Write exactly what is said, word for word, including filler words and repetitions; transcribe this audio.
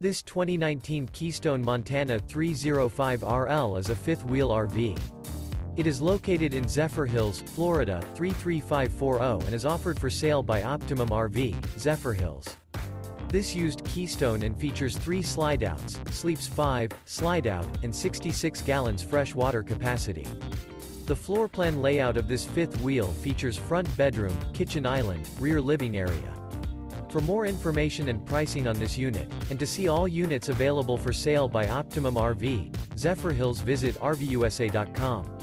This twenty nineteen Keystone Montana three oh five R L is a fifth-wheel R V. It is located in Zephyrhills, Florida three three five four zero and is offered for sale by Optimum R V, Zephyrhills. This used Keystone and features three slideouts, sleeps five, slideout, and sixty-six gallons fresh water capacity. The floor plan layout of this fifth wheel features front bedroom, kitchen island, rear living area. For more information and pricing on this unit, and to see all units available for sale by Optimum R V, Zephyrhills, visit R V U S A dot com.